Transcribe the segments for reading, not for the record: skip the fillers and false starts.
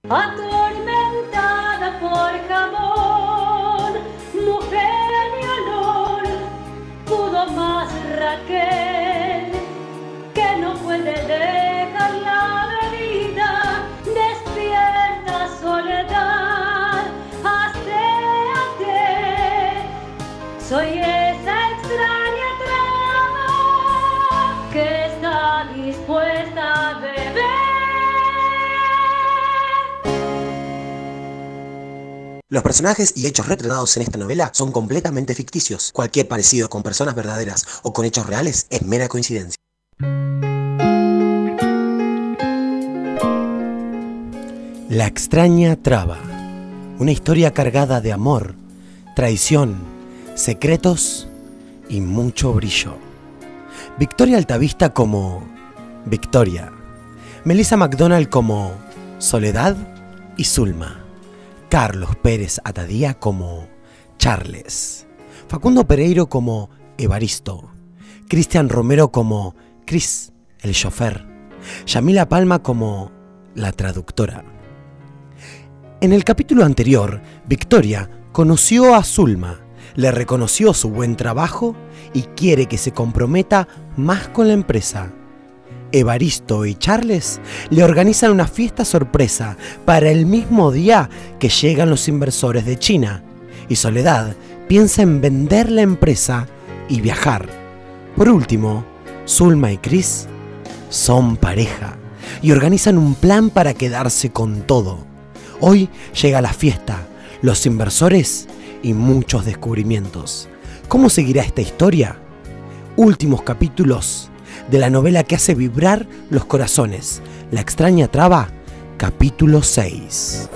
Atormentada por jamón, mujer mi olor, pudo más Raquel, que no puede dejar la bebida, despierta soledad, aséate, soy esa extraña trama que está dispuesta a beber. Los personajes y hechos retratados en esta novela son completamente ficticios. Cualquier parecido con personas verdaderas o con hechos reales es mera coincidencia. La extraña traba. Una historia cargada de amor, traición, secretos y mucho brillo. Victoria Altavista como Victoria. Melissa McDonald como Soledad y Zulma. Carlos Pérez Atadía como Charles, Facundo Pereiro como Evaristo, Cristian Romero como Chris, el chofer, Yamila Palma como la traductora. En el capítulo anterior, Victoria conoció a Zulma, le reconoció su buen trabajo y quiere que se comprometa más con la empresa. Evaristo y Charles le organizan una fiesta sorpresa para el mismo día que llegan los inversores de China, y Soledad piensa en vender la empresa y viajar. Por último, Zulma y Chris son pareja y organizan un plan para quedarse con todo. Hoy llega la fiesta, los inversores y muchos descubrimientos. ¿Cómo seguirá esta historia? Últimos capítulos de la novela que hace vibrar los corazones. La extraña traba, capítulo 6.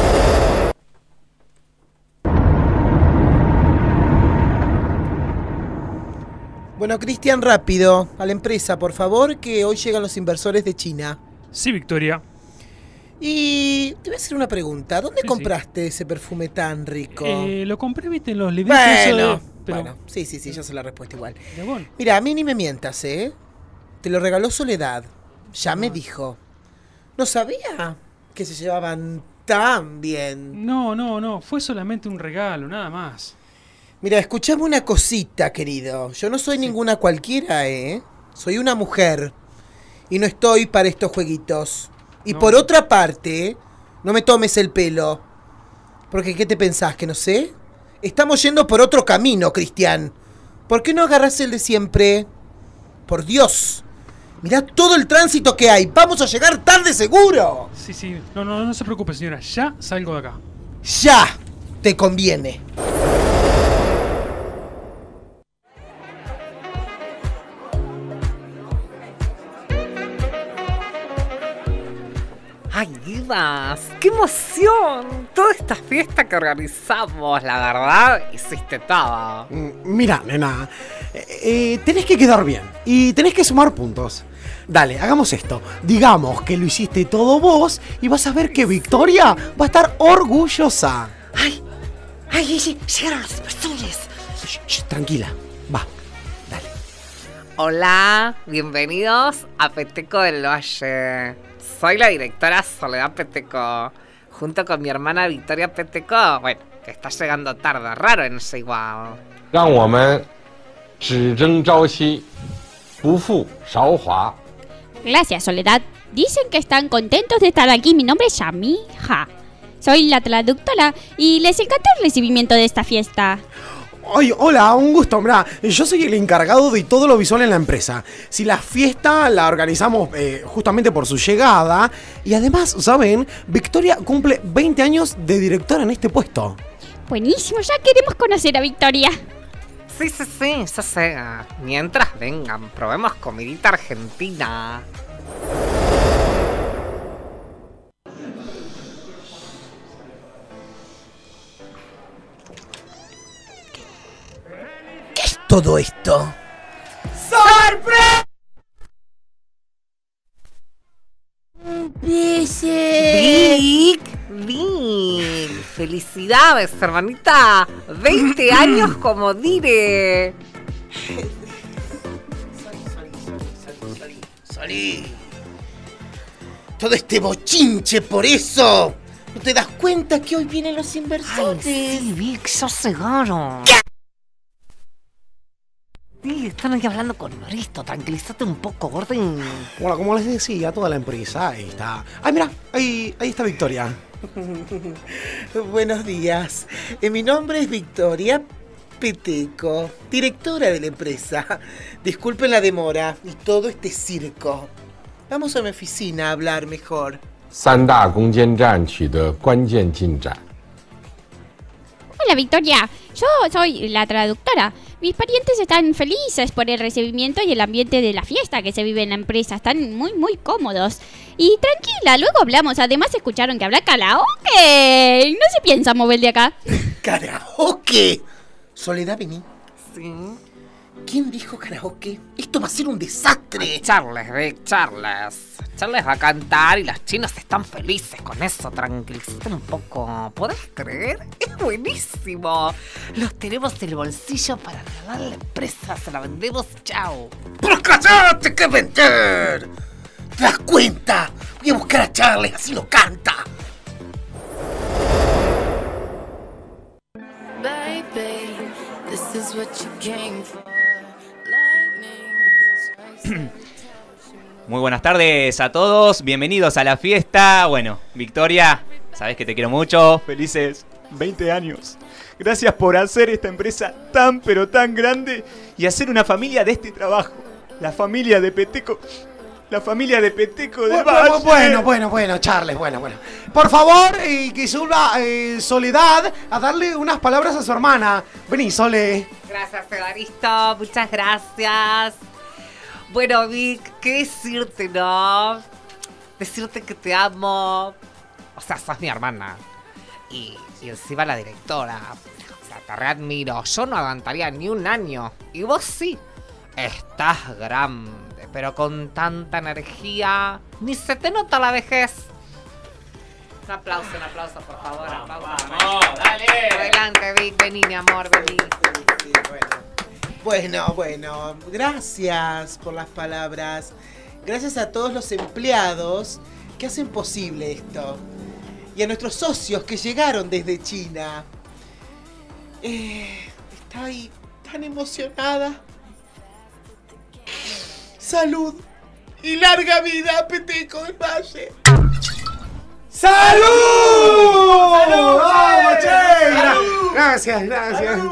Bueno, Cristian, rápido, a la empresa, por favor, que hoy llegan los inversores de China. Sí, Victoria. Y te voy a hacer una pregunta. ¿Dónde compraste ese perfume tan rico? Lo compré, viste, en los libritos. Bueno, sí, ya sé la respuesta igual. Bueno. Mira, a mí ni me mientas, ¿eh? Te lo regaló Soledad. Ya me dijo. No sabía que se llevaban tan bien. No. Fue solamente un regalo, nada más. Mira, escuchame una cosita, querido. Yo no soy ninguna cualquiera, ¿eh? Soy una mujer. Y no estoy para estos jueguitos. Y por otra parte, no me tomes el pelo. Porque, ¿qué te pensás? ¿Que no sé? Estamos yendo por otro camino, Cristian. ¿Por qué no agarrás el de siempre? Por Dios. Mirá todo el tránsito que hay. Vamos a llegar tarde seguro. Sí. No se preocupe, señora. Ya salgo de acá. ¡Ya! Te conviene. ¡Ay, divas! ¡Qué emoción! Toda esta fiesta que organizamos, la verdad, hiciste todo. Mira, nena, tenés que quedar bien y tenés que sumar puntos. Dale, hagamos esto. Digamos que lo hiciste todo vos y vas a ver que Victoria va a estar orgullosa. ¡Ay! ¡Llegaron los inversores! Tranquila, va, dale. Hola, bienvenidos a Peteco del Valle. Soy la directora Soledad Peteco, junto con mi hermana Victoria Peteco. Bueno, que está llegando tarde, raro en ese igual. 让我们只争朝夕，不负韶华。 Gracias, Soledad. Dicen que están contentos de estar aquí. Mi nombre es Yamija. Soy la traductora y les encantó el recibimiento de esta fiesta. Ay, hola, un gusto. Mirá, yo soy el encargado de todo lo visual en la empresa. Si la fiesta la organizamos justamente por su llegada. Y además, ¿saben? Victoria cumple 20 años de directora en este puesto. Buenísimo, ya queremos conocer a Victoria. Sí, ya sé. Mientras vengan, probemos comidita argentina. ¿Qué es todo esto? ¡Sorpresa! Vic, felicidades, hermanita. 20 años como dire. Salí. Todo este bochinche por eso. ¿No te das cuenta que hoy vienen los inversores? Ay, sí, Vic, ya llegaron. Sí, están aquí hablando con Loresto. Tranquilízate un poco, Gordon. Bueno, como les decía, toda la empresa ahí está. Ay, mira, ahí está Victoria. Buenos días. Mi nombre es Victoria Peteco, directora de la empresa. Disculpen la demora y todo este circo. Vamos a mi oficina a hablar mejor. 3大攻坚战取得关键进展。 Hola Victoria, yo soy la traductora. Mis parientes están felices por el recibimiento y el ambiente de la fiesta que se vive en la empresa. Están muy cómodos. Y tranquila, luego hablamos. Además escucharon que habla karaoke. No se piensa mover de acá. ¡Karaoke! Soledad, vení. Sí. ¿Quién dijo karaoke? Esto va a ser un desastre. Charles, Vic, Charles. Charles va a cantar y los chinos están felices con eso. Tranquilízate un poco. ¿Podés creer? Es buenísimo. Los tenemos en el bolsillo para regalar la empresa. Se la vendemos. Chao. ¡Pero cállate que vender! ¿Te das cuenta? Voy a buscar a Charles, así lo canta. Baby, this is what you came for. Muy buenas tardes a todos, bienvenidos a la fiesta. Bueno, Victoria, sabes que te quiero mucho. Felices 20 años. Gracias por hacer esta empresa tan pero tan grande y hacer una familia de este trabajo. La familia de Peteco. La familia de Peteco del Valle. Bueno, Charles, bueno. Por favor, que suba Soledad a darle unas palabras a su hermana. Vení, Sole. Gracias, Evaristo. Muchas gracias. Bueno, Vic, ¿qué decirte, no? Decirte que te amo. O sea, sos mi hermana. Y encima la directora. O sea, te readmiro. Yo no aguantaría ni un año. Y vos sí. Estás grande, pero con tanta energía. Ni se te nota la vejez. Un aplauso, por favor. Vamos, dale. Adelante, Vic. Vení, mi amor, vení. Sí, bueno, gracias por las palabras. Gracias a todos los empleados que hacen posible esto. Y a nuestros socios que llegaron desde China. Estoy tan emocionada. Salud y larga vida, Peteco del Valle. ¡Salud! ¡Salud! ¡Vamos, che! ¡Salud! Gracias. ¡Salud!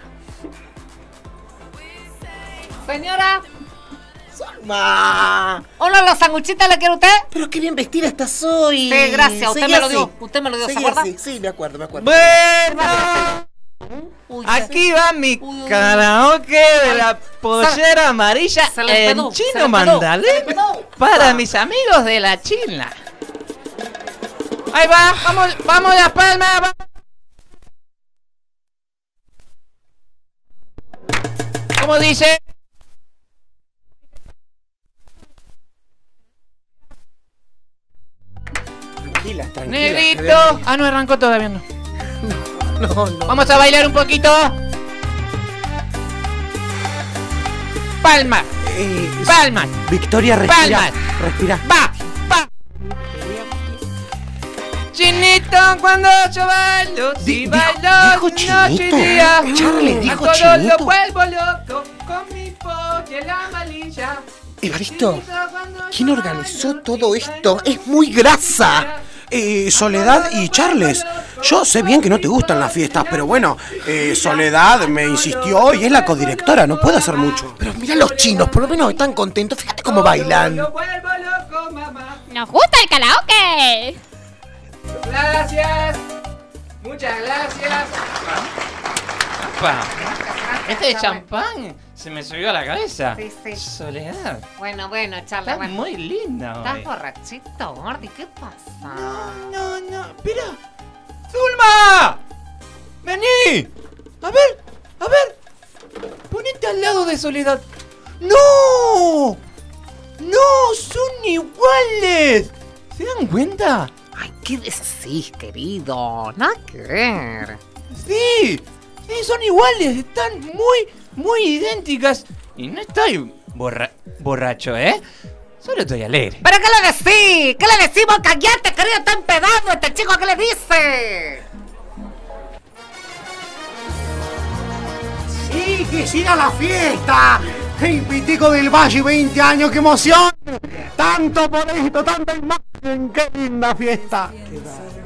Señora. ¡Salma! Hola, los sanguchitos, ¿le quiere usted? Pero qué bien vestida estás hoy. Sí, gracias, usted Seguí me lo así. dio. Usted me lo dio, ¿se Seguí acuerda? así. Sí, me acuerdo. Bueno, Uy, aquí va mi Uy. karaoke de la pollera amarilla se le en empedó, se le chino empedó, mandalé se le empedó. para mis amigos de la China. Ahí va, vamos Las Palmas. ¿Cómo dice? Tranquila. Negrito. Ah, no arrancó todavía, no. No. Vamos a bailar un poquito. Palmas, palmas, Victoria, respira. Palmas. Respira. va. Chinito, cuando yo bailo, si bailo dijo noche y chinito. día. Charlie, A dijo todos chinito. lo vuelvo loco con mi polla amarilla. Evaristo, Chinito, cuando ¿quién yo organizó bailo, todo si esto? bailo Es muy grasa. Soledad y Charles, yo sé bien que no te gustan las fiestas, pero bueno, Soledad me insistió y es la codirectora, no puedo hacer mucho. Pero mira los chinos, por lo menos están contentos. Fíjate cómo bailan. Lo vuelvo loco, mamá. ¡Nos gusta el karaoke! Gracias. Muchas gracias. Este champán se me subió a la cabeza. Sí. Soledad. Bueno, Charles. Estás Bueno. muy linda ¿Estás hoy. borrachito, Gordy? ¿Qué pasa? No. Espera. ¡Zulma! ¡Vení! A ver. Ponete al lado de Soledad. ¡No! ¡No! ¡Son iguales! ¿Se dan cuenta? Ay, ¿qué decís, querido? Nada que ver. Sí, son iguales, están muy idénticas. Y no estoy borracho, ¿eh? Solo estoy alegre. ¿Pero qué le decís? ¿Qué le decimos? ¡Cállate, querido! ¡Está empedado este chico! ¿Qué le dice? ¡Sí, que siga la fiesta! ¡El Pitico del Valle, 20 años! ¡Qué emoción! ¡Tanto por esto, tanta imagen! ¡Qué linda fiesta! ¡Qué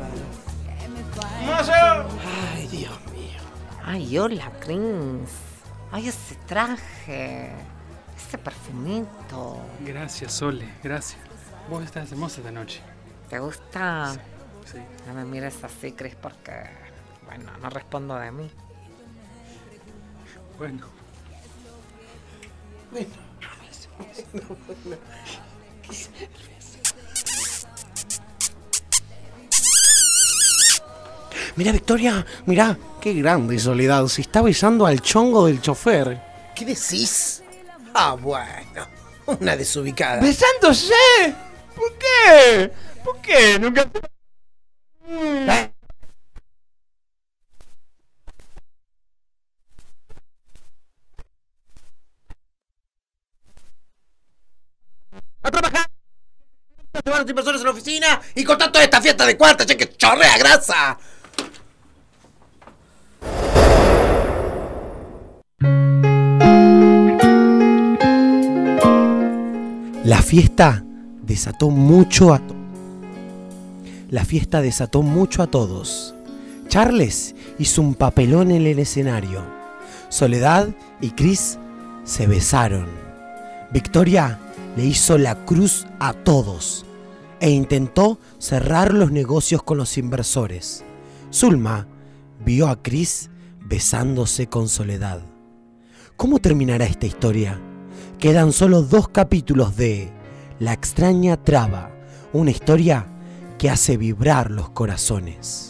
bárbaro! Ay, Dios mío. Ay, hola, Chris. Ay, ese traje. Ese perfumito. Gracias, Sole, gracias. Vos estás hermosa esta noche. ¿Te gusta? Sí. No me mires así, Chris, porque... Bueno, no respondo de mí. Bueno. Mira, Victoria, mira, qué grande Soledad. Se está besando al chongo del chofer. ¿Qué decís? Ah, bueno. Una desubicada. ¿Besándose? ¿Por qué? ¿Por qué? Nunca... ¡A trabajar! Te van los inversores en la oficina y cortar toda esta fiesta de cuarta, che, que chorrea grasa. La fiesta desató mucho a La fiesta desató mucho a todos. Charles hizo un papelón en el escenario. Soledad y Chris se besaron. Victoria le hizo la cruz a todos e intentó cerrar los negocios con los inversores. Zulma vio a Chris besándose con Soledad. ¿Cómo terminará esta historia? Quedan solo 2 capítulos de La extraña traba, una historia que hace vibrar los corazones.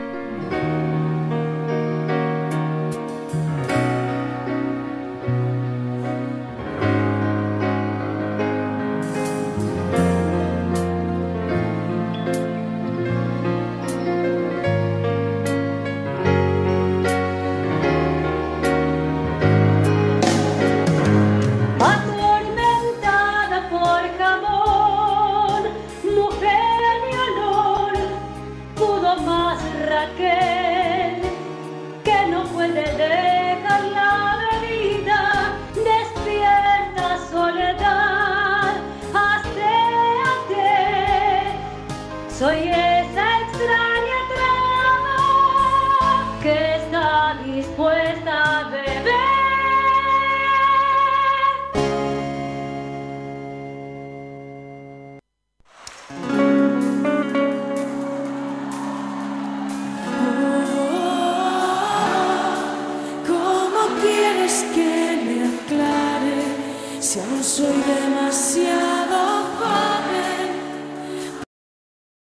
Atormentada por jabón, mujer de mi olor, pudo más Raquel.